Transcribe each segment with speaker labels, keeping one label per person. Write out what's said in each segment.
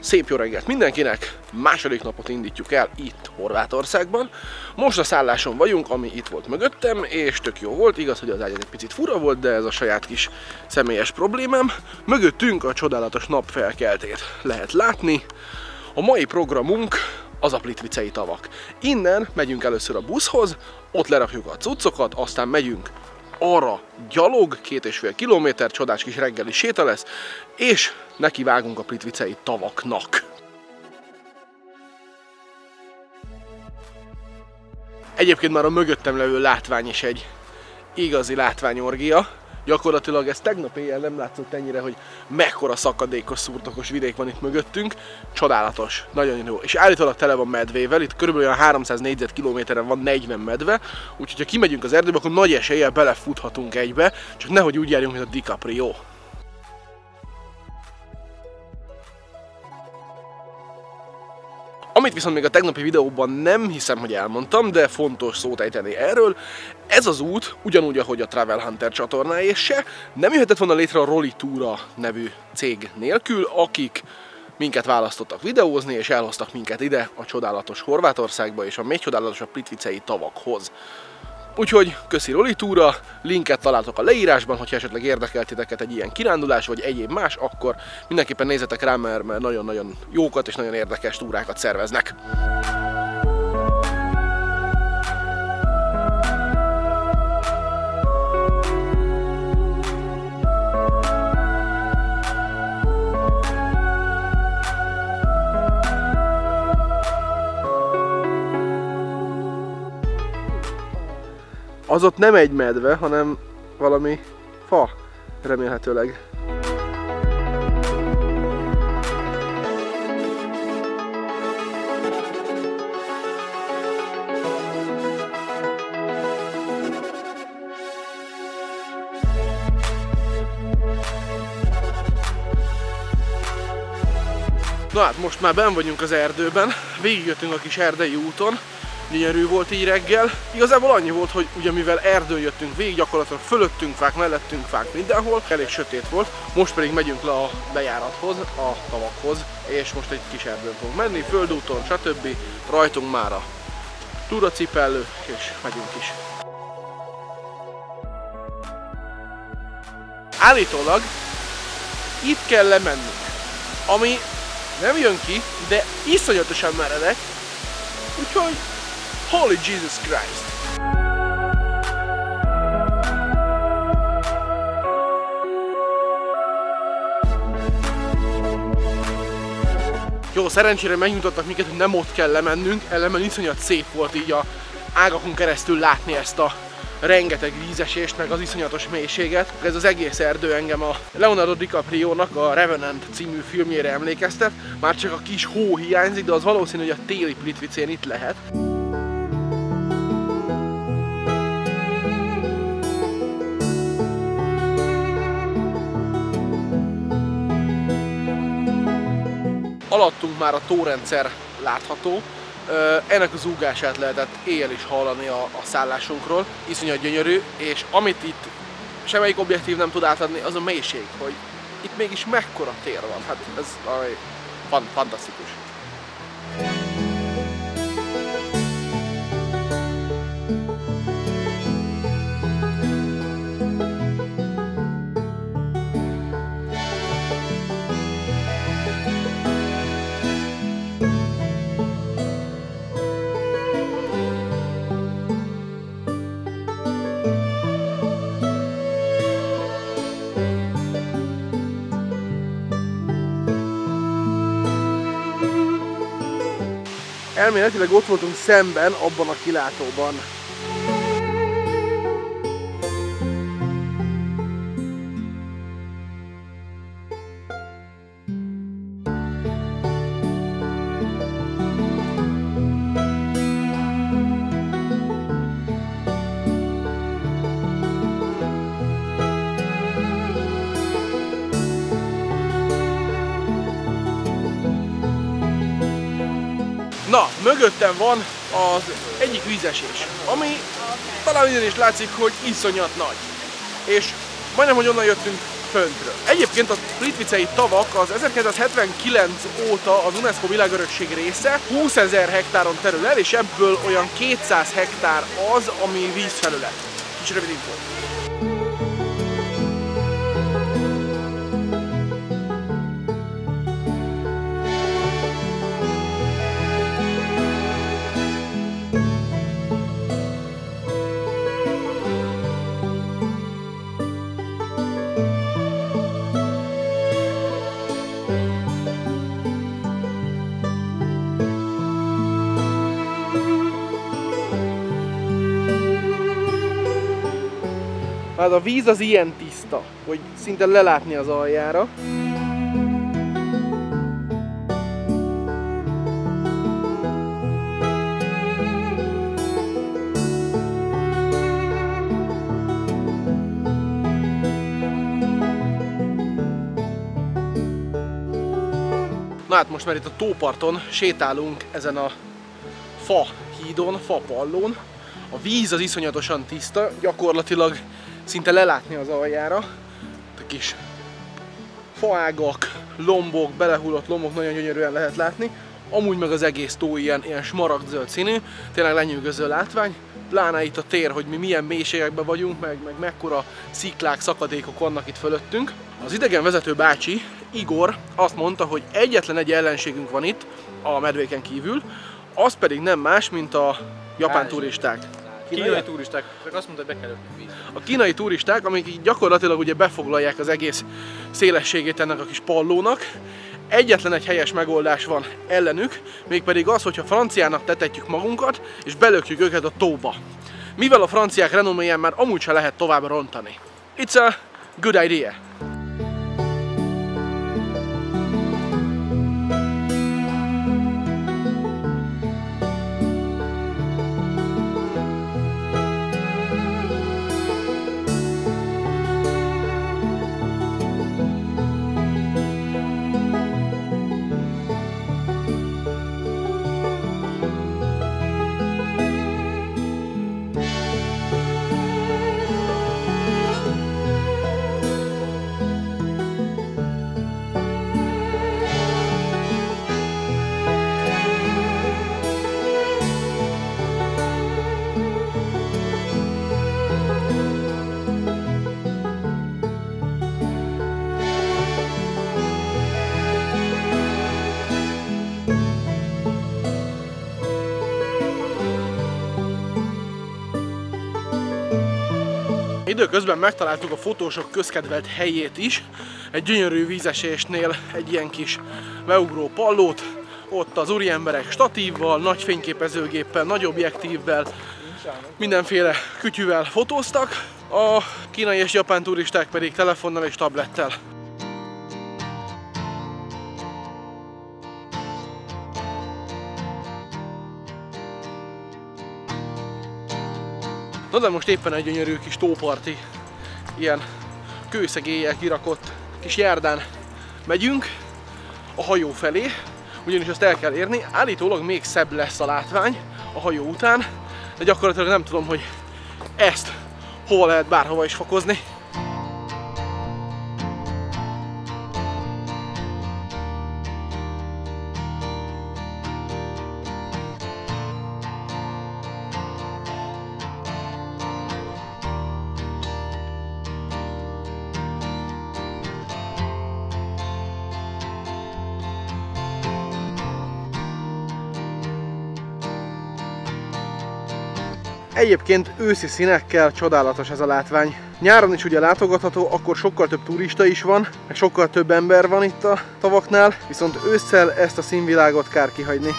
Speaker 1: Szép jó reggelt mindenkinek! Második napot indítjuk el itt Horvátországban. Most a szálláson vagyunk, ami itt volt mögöttem, és tök jó volt. Igaz, hogy az ágy egy picit fura volt, de ez a saját kis személyes problémám. Mögöttünk a csodálatos napfelkeltét lehet látni. A mai programunk az a Plitvicei tavak. Innen megyünk először a buszhoz, ott lerakjuk a cuccokat, aztán megyünk arra gyalog, 2,5 kilométer, csodás kis reggeli séta lesz, és nekivágunk a Plitvicei tavaknak. Egyébként már a mögöttem levő látvány is egy igazi látványorgia. Gyakorlatilag ez tegnap éjjel nem látszott ennyire, hogy mekkora szakadékos, szurtokos vidék van itt mögöttünk. Csodálatos, nagyon jó. És állítólag tele van medvével, itt körülbelül olyan 300 négyzetkilométeren van 40 medve, úgyhogy ha kimegyünk az erdőbe, akkor nagy eséllyel belefuthatunk egybe, csak nehogy úgy járjunk, mint a DiCaprio. Amit viszont még a tegnapi videóban nem hiszem, hogy elmondtam, de fontos szót ejteni erről, ez az út, ugyanúgy, ahogy a Travel Hunter csatornája se, nem jöhetett volna létre a Rolitúra nevű cég nélkül, akik minket választottak videózni, és elhoztak minket ide a csodálatos Horvátországba és a még csodálatosabb Plitvicei tavakhoz. Úgyhogy köszi Rolitúra, linket találtok a leírásban, hogyha esetleg érdekel titeket egy ilyen kirándulás, vagy egyéb más, akkor mindenképpen nézzetek rá, mert nagyon-nagyon jókat és nagyon érdekes túrákat szerveznek. Az ott nem egy medve, hanem valami fa, remélhetőleg. Na hát most már benn vagyunk az erdőben, végigjöttünk a kis erdei úton. Gyönyörű volt így reggel. Igazából annyi volt, hogy ugye mivel erdőn jöttünk végig, gyakorlatilag fölöttünk fák, mellettünk fák, mindenhol, elég sötét volt. Most pedig megyünk le a bejárathoz, a tavakhoz, és most egy kis erdőn fogunk menni, földúton, stb. Rajtunk már a túracipellő, és megyünk is. Állítólag itt kell lemennünk, ami nem jön ki, de iszonyatosan meredek, úgyhogy Holy Jesus Christ! Jó, szerencsére megnyugtattak minket, hogy nem ott kell lemennünk, ellenben iszonyat szép volt így a ágakon keresztül látni ezt a rengeteg vízesést, meg az iszonyatos mélységet. Ez az egész erdő engem a Leonardo DiCaprio-nak a Revenant című filmjére emlékeztet. Már csak a kis hó hiányzik, de az valószínű, hogy a téli Plitvicén itt lehet. Alattunk már a tórendszer látható, ennek az zúgását lehetett éjjel is hallani a szállásunkról, iszonyat gyönyörű, és amit itt semmelyik objektív nem tud átadni, az a mélység, hogy itt mégis mekkora tér van, hát ez fantasztikus. Elméletileg ott voltunk szemben, abban a kilátóban. Na, mögöttem van az egyik vízesés, ami talán innen is látszik, hogy iszonyat nagy. És majdnem, hogy onnan jöttünk, föntről. Egyébként a Plitvicei tavak az 1979 óta az UNESCO világörökség része, 20 000 hektáron terül el, és ebből olyan 200 hektár az, ami vízfelület. Kis rövid info. Hát a víz az ilyen tiszta, hogy szinte lelátni az aljára. Na hát most már itt a tóparton sétálunk ezen a fa hídon, fa pallón. A víz az iszonyatosan tiszta, gyakorlatilag szinte lelátni az aljára. A kis faágak, lombok, belehullott lombok nagyon gyönyörűen lehet látni. Amúgy meg az egész tó ilyen smaragdzöld színű, tényleg lenyűgöző látvány. Pláne itt a tér, hogy mi milyen mélységekben vagyunk, meg mekkora sziklák, szakadékok vannak itt fölöttünk. Az idegenvezető bácsi, Igor azt mondta, hogy egyetlen egy ellenségünk van itt, a medvéken kívül, az pedig nem más, mint a japán turisták.
Speaker 2: Kínai turisták, csak azt mondta, hogy be kell ötni vízbe.
Speaker 1: A kínai turisták, amik így gyakorlatilag ugye befoglalják az egész szélességét ennek a kis pallónak. Egyetlen egy helyes megoldás van ellenük, mégpedig az, hogyha franciának tetetjük magunkat, és belökjük őket a tóba. Mivel a franciák renoméján már amúgy se lehet tovább rontani. It's a good idea. Időközben megtaláltuk a fotósok közkedvelt helyét is, egy gyönyörű vízesésnél egy ilyen kis beugró pallót, ott az úriemberek statívval, nagy fényképezőgéppel, nagy objektívvel, mindenféle kütyűvel fotóztak, a kínai és japán turisták pedig telefonnal és tablettel. Na de most éppen egy gyönyörű kis tóparti, ilyen kőszegéllyel kirakott kis járdán megyünk a hajó felé, ugyanis azt el kell érni. Állítólag még szebb lesz a látvány a hajó után, de gyakorlatilag nem tudom, hogy ezt hova lehet bárhova is fokozni. Egyébként őszi színekkel csodálatos ez a látvány. Nyáron is ugye látogatható, akkor sokkal több turista is van, meg sokkal több ember van itt a tavaknál, viszont ősszel ezt a színvilágot kár kihagyni.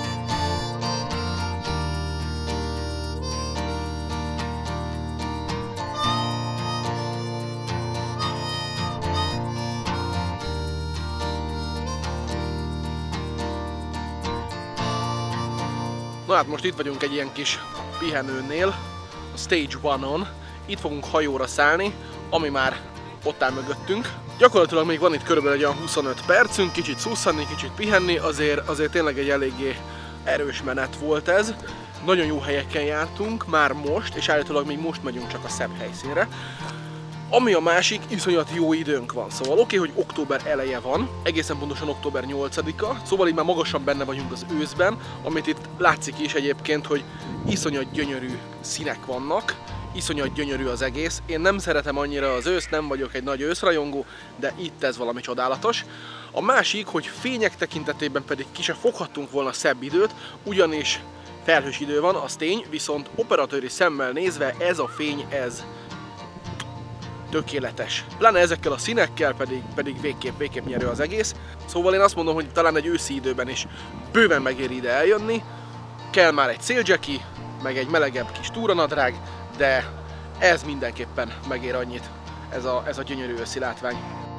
Speaker 1: Na hát most itt vagyunk egy ilyen kis pihenőnél, a Stage 1-on. Itt fogunk hajóra szállni, ami már ott áll mögöttünk. Gyakorlatilag még van itt körülbelül egy olyan 25 percünk, kicsit szusszanni, kicsit pihenni, azért tényleg egy eléggé erős menet volt ez. Nagyon jó helyeken jártunk már most, és állítólag még most megyünk csak a szebb helyszínre. Ami a másik, iszonyat jó időnk van. Szóval oké, hogy október eleje van, egészen pontosan október 8-a, szóval így már magasan benne vagyunk az őszben, amit itt látszik is egyébként, hogy iszonyat gyönyörű színek vannak, iszonyat gyönyörű az egész. Én nem szeretem annyira az őszt, nem vagyok egy nagy őszrajongó, de itt ez valami csodálatos. A másik, hogy fények tekintetében pedig ki se foghattunk volna szebb időt, ugyanis felhős idő van, az tény, viszont operatőri szemmel nézve ez a fény, ez tökéletes. Pláne ezekkel a színekkel pedig végképp nyerő az egész. Szóval én azt mondom, hogy talán egy őszi időben is bőven megéri ide eljönni. Kell már egy széljacki, meg egy melegebb kis túranadrág, de ez mindenképpen megér annyit, ez a gyönyörű őszi látvány.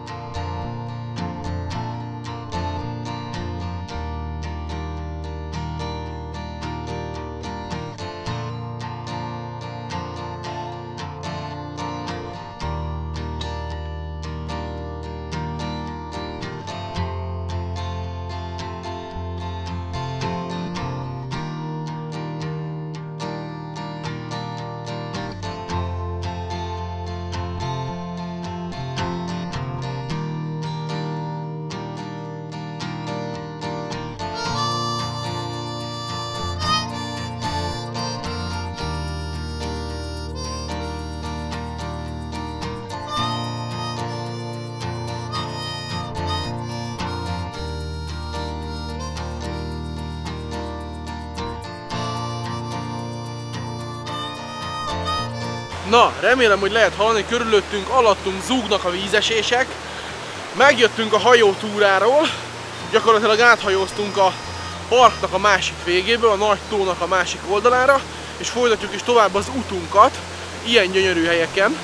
Speaker 1: Na, remélem, hogy lehet hallani, körülöttünk, alattunk zúgnak a vízesések. Megjöttünk a hajótúráról, gyakorlatilag áthajóztunk a parknak a másik végéből, a nagy tónak a másik oldalára, és folytatjuk is tovább az utunkat, ilyen gyönyörű helyeken.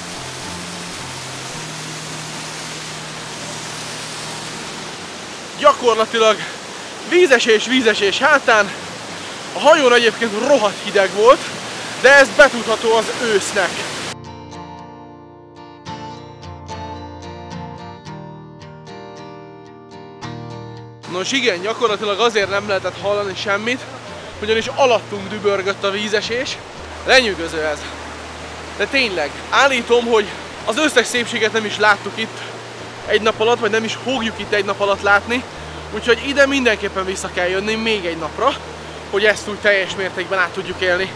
Speaker 1: Gyakorlatilag vízesés hátán. A hajón egyébként rohadt hideg volt, de ez betudható az ősznek. Nos igen, gyakorlatilag azért nem lehetett hallani semmit, ugyanis alattunk dübörgött a vízesés. Lenyűgöző ez. De tényleg, állítom, hogy az összes szépséget nem is láttuk itt egy nap alatt, vagy nem is fogjuk itt egy nap alatt látni. Úgyhogy ide mindenképpen vissza kell jönni még egy napra, hogy ezt úgy teljes mértékben át tudjuk élni.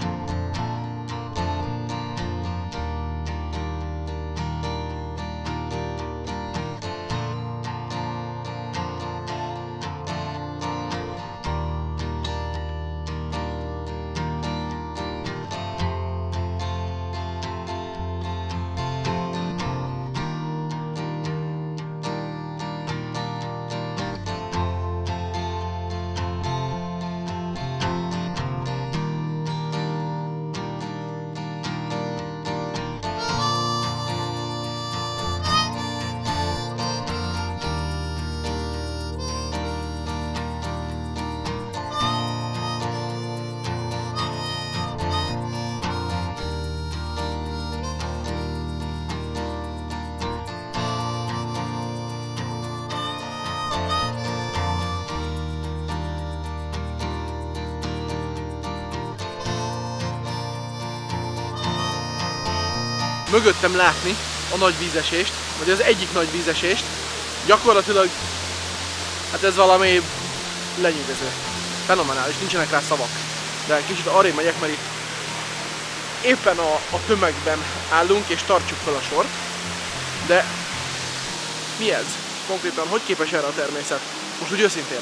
Speaker 1: Mögöttem látni a nagy vízesést, vagy az egyik nagy vízesést. Gyakorlatilag, hát ez valami lenyűgöző. Fenomenális, nincsenek rá szavak. De kicsit arrébb megyek, mert itt éppen a tömegben állunk és tartsuk fel a sort. De mi ez? Konkrétan hogy képes erre a természet? Most úgy őszintén.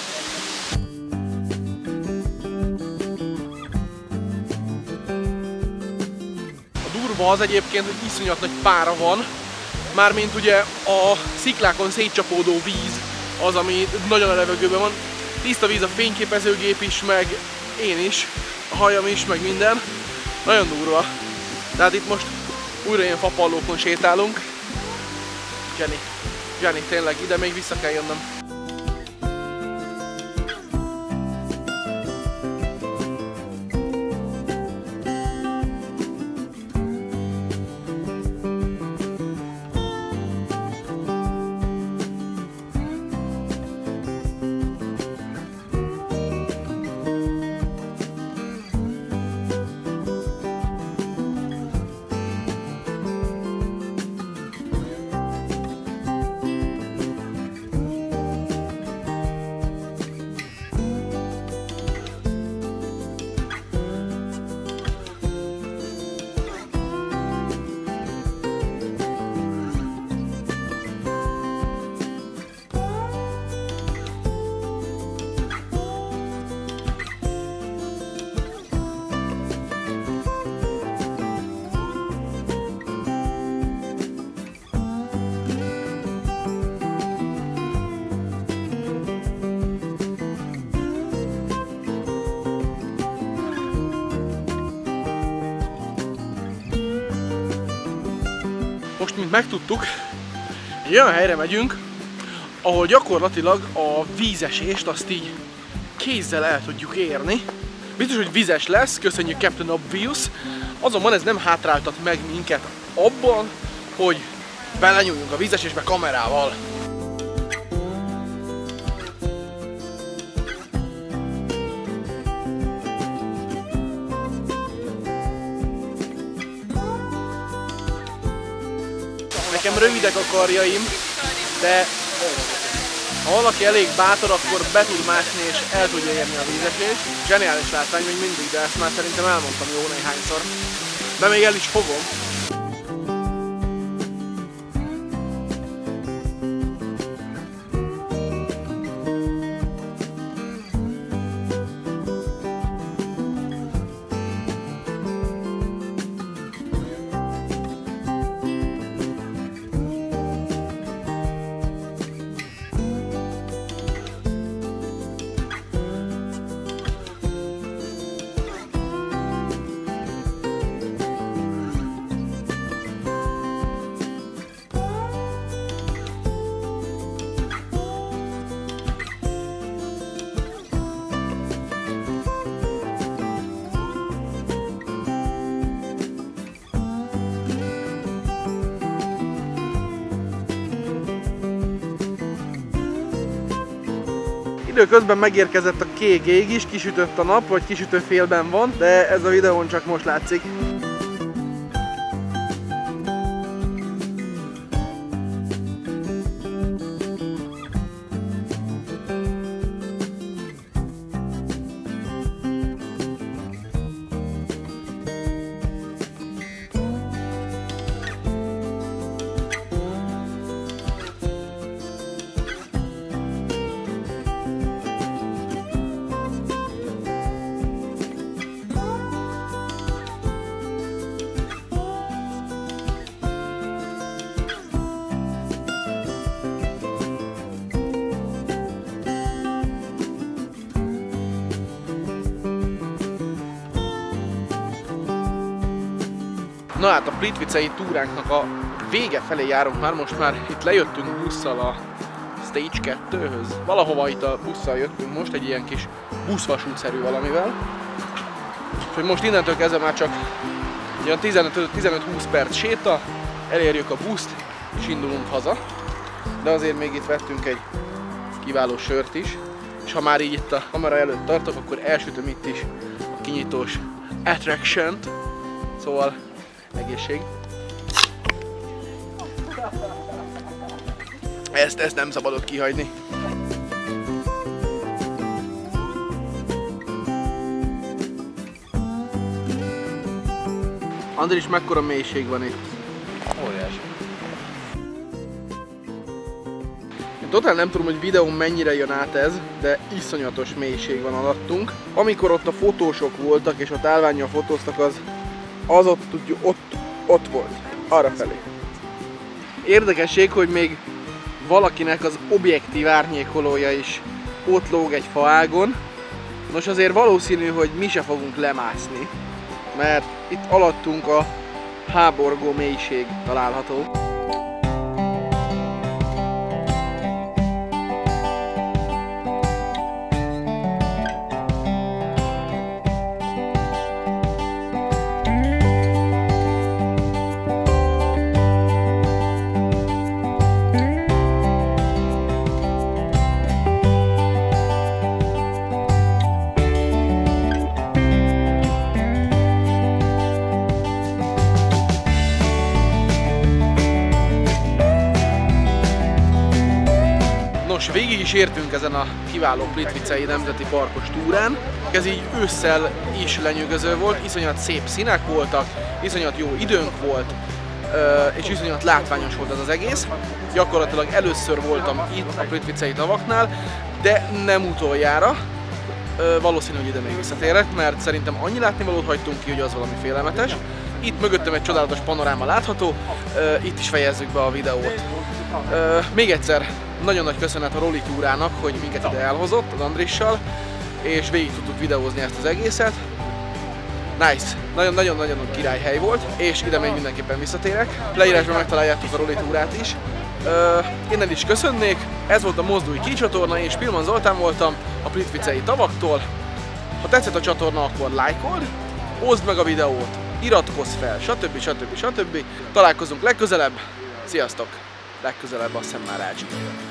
Speaker 1: Az egyébként, hogy iszonyat nagy pára van, mármint ugye a sziklákon szétcsapódó víz az, ami nagyon a levegőben van. Tiszta víz a fényképezőgép is, meg én is, a hajam is, meg minden. Nagyon durva. Tehát itt most újra ilyen fapallókon sétálunk. Jenny, tényleg ide még vissza kell jönnöm. most, mint megtudtuk, egy olyan helyre megyünk, ahol gyakorlatilag a vízesést azt így kézzel el tudjuk érni. Biztos, hogy vizes lesz, köszönjük Captain Obvious, azonban ez nem hátráltat meg minket abban, hogy belenyúljunk a vízesésbe kamerával. Nekem rövidek a karjaim, de ha valaki elég bátor, akkor be tud mászni és el tudja érni a vízesést. Zseniális látvány még mindig, de ezt már szerintem elmondtam jó néhányszor. De még el is fogom. Időközben megérkezett a kék ég is, kisütött a nap, vagy kisütő félben van, de ez a videón csak most látszik. Na hát a Plitvicei túránknak a vége felé járunk már, most már itt lejöttünk busszal a Stage 2-höz. Valahova itt a busszal jöttünk most, egy ilyen kis buszvasútszerű valamivel. Úgyhogy most innentől kezdve már csak olyan 15-20 perc séta, elérjük a buszt és indulunk haza. De azért még itt vettünk egy kiváló sört is, és ha már így itt a kamera előtt tartok, akkor elsütöm itt is a kinyitós attraction-t. Szóval egészség. Ezt nem szabadott kihagyni. Andris, mekkora mélység van itt?
Speaker 2: Óriási.
Speaker 1: Én totál nem tudom, hogy videón mennyire jön át ez, de iszonyatos mélység van alattunk. Amikor ott a fotósok voltak és ott állvánnyal fotóztak, az ott volt, arra felé. Érdekesség, hogy még valakinek az objektív árnyékolója is ott lóg egy faágon. Nos, azért valószínű, hogy mi se fogunk lemászni, mert itt alattunk a háborgó mélység található. Nos, végig is értünk ezen a kiváló Plitvicei Nemzeti Parkos túrán. Ez így ősszel is lenyűgöző volt, iszonyat szép színek voltak, iszonyat jó időnk volt, és iszonyat látványos volt ez az egész. Gyakorlatilag először voltam itt a Plitvicei tavaknál, de nem utoljára. Valószínű, hogy ide még visszatérek, mert szerintem annyi látnivalót hagytunk ki, hogy az valami félelmetes. Itt mögöttem egy csodálatos panoráma látható, itt is fejezzük be a videót. Még egyszer nagyon nagy köszönet a Roli túrának, hogy minket ide elhozott az Andrissal, és végig tudtuk videózni ezt az egészet. Nice, nagyon-nagyon királyhely volt, és ide még mindenképpen visszatérek. Leírásban megtaláljátok a Roli túrát is. Innen is köszönnék, ez volt a Mozdulj Ki csatorna, és Pilman Zoltán voltam a Plitvicei tavaktól. Ha tetszett a csatorna, akkor lájkold, oszd meg a videót, iratkozz fel, stb. Találkozunk legközelebb, sziasztok! Legközelebb azt hiszem már Ácsi.